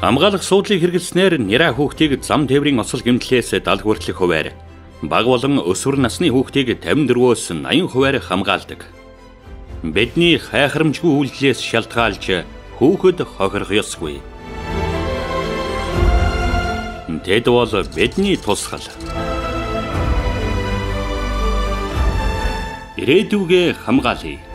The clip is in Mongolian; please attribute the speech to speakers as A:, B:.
A: Хамгаалах суудлыг хэрэглэснээр нэраа хүүхдийг зам тээврийн осол гэмтлээс 70 хүртэлх хувиар, бага болон өсвөр насны хүүхдийг 54-өөс 80 хувиар хамгаалдаг. Бидний хайхрамжгүй үйлдэлээс шалтгаалж хүүхэд хохирох ёсгүй. Тэд бол бидний тусгал. Ирээдүгээ хамгаалъя.